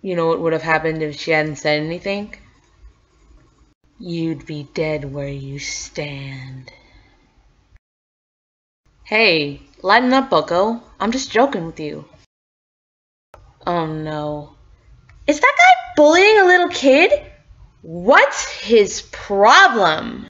You know what would have happened if she hadn't said anything? You'd be dead where you stand. Hey, lighten up, bucko. I'm just joking with you. Oh no. Is that guy bullying a little kid? What's his problem?